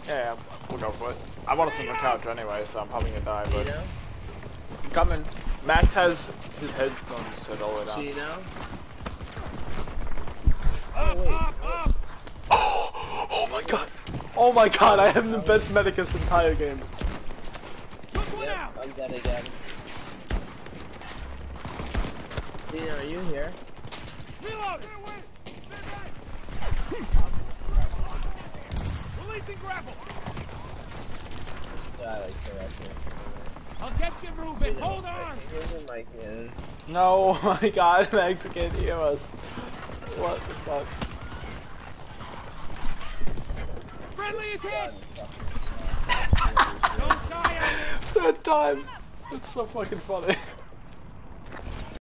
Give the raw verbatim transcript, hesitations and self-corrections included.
Yeah, yeah, we'll go for it. I want to sit on the couch anyway, so I'm probably gonna die, but... Chino? Coming. Max has his headphones set all the way down. Chino? Up, Oh, wait. up, up! Oh, oh my god! Oh my god, I am the best medic this entire game. Took one Yep, out! I'm dead again. Chino, are you here? Reload! Releasing grapple! God, I corrected. I'll get you moving. Hold on! Here's a mic in. No, oh my god, Max can't hear us. What the fuck? Friendly is hit! God, Don't die out there! Third time! It's so fucking funny.